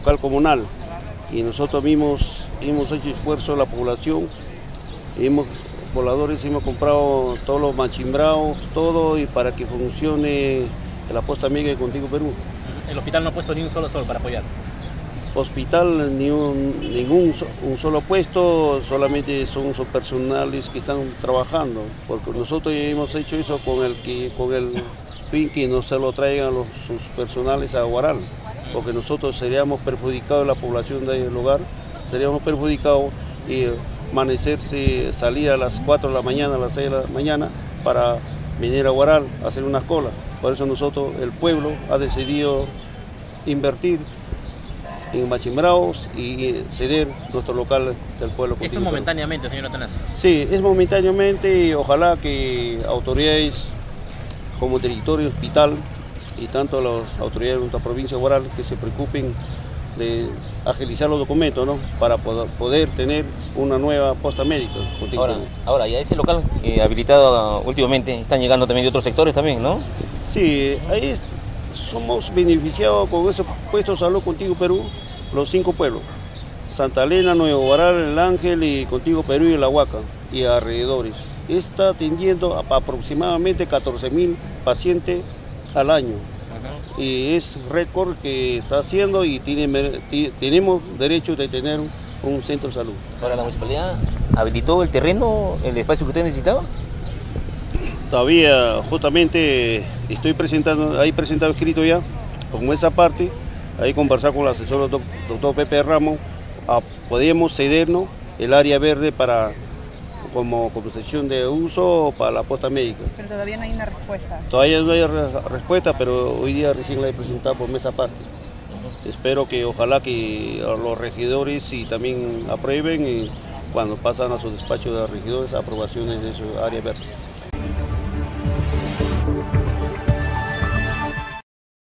local comunal. Y nosotros mismos hemos hecho esfuerzo, la población, pobladores hemos comprado todos los machimbrados, todo, y para que funcione la posta amiga de Contigo Perú. El hospital no ha puesto ni un solo sol para apoyar. Hospital, ningún solo puesto, solamente son personales que están trabajando, porque nosotros hemos hecho eso con el fin que no se lo traigan sus personales a Huaral, porque nosotros seríamos perjudicados, la población del lugar, seríamos perjudicados y amanecerse, salir a las 4 de la mañana, a las 6 de la mañana para venir a Huaral a hacer unas colas. Por eso nosotros, el pueblo, ha decidido invertir en machimbrados y ceder nuestro local del pueblo. Esto es momentáneamente, señor Atanasio. Sí, es momentáneamente, y ojalá que autoridades como directorio del hospital y tanto las autoridades de nuestra provincia de Huaral que se preocupen de agilizar los documentos, ¿no? Para poder tener una nueva posta médica. Ahora, ya ese local habilitado últimamente, están llegando también de otros sectores también, ¿no? Sí, ahí somos beneficiados con esos puestos de salud Contigo Perú, los 5 pueblos: Santa Elena, Nuevo Huaral, El Ángel y Contigo Perú y La Huaca y alrededores. Está atendiendo a aproximadamente 14.000 pacientes al año. Y es récord que está haciendo y tenemos derecho de tener un centro de salud. Ahora, ¿la municipalidad habilitó el terreno, el espacio que usted necesitaba? Todavía, justamente, estoy presentado escrito ya, como esa parte, ahí conversar con el asesor doctor Pepe Ramos, podemos cedernos el área verde como concesión de uso para la posta médica. Pero todavía no hay una respuesta. Todavía no hay respuesta, pero hoy día recién la he presentado por mesa aparte. Espero que ojalá que los regidores y también aprueben y cuando pasan a su despacho de regidores aprobaciones de su área verde.